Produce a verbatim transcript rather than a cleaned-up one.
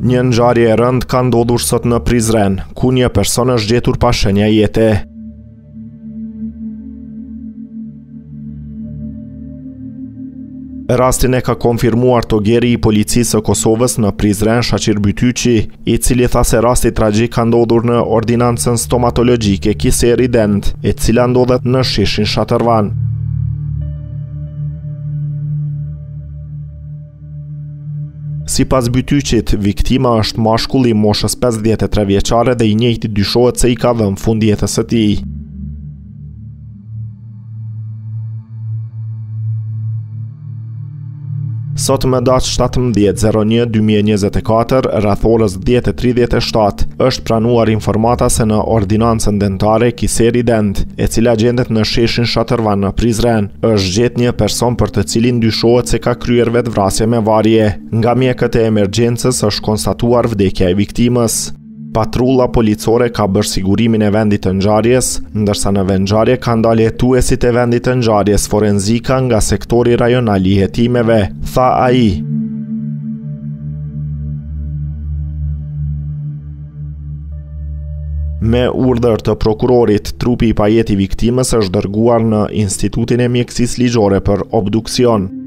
Një ngjarje e rëndë ka ndodhur sot në Prizren, ku një person është gjetur pa shenja jete. Rastin e ka konfirmuar togeri i policisë së Kosovës në Prizren, Shaqir Bytyqi, i cili tha se rasti tragjik ka ndodhur në ordinancën stomatologjike Kiseri Dend, e cila ndodhet në Shishin Shatërvan. Sipas Bytyqit, viktima është mashkull i moshës pesëdhjetë e tre vjeçare dhe i njëjti dyshohet se i ka dhënë fund jetës së tij. Sot më datë shtatëmbëdhjetë zero një dy mijë e njëzet e katër, rreth orës dhjetë e tridhjetë e shtatë, është pranuar informata se në ordinancën dentare Kiseri Dend, e cila gjendet në Sheshin Shatërvan në Prizren, është gjetë një person për të cilin dyshohet se ka kryer vetvrasje me varje. Nga mjekët e emergjencës është konstatuar vdekja e viktimës. Patrulla policore ka bërë sigurimin e vendit të ngjarjes, ndërsa në vend ngjarje kanë dalë hetuesit e vendit të ngjarjes forenzika nga sektori rajonal i hetimeve, tha ai. Me urdhër të prokurorit, trupi i pajet i viktimës është dërguar në Institutin e Mjekësisë Ligjore për obduksion.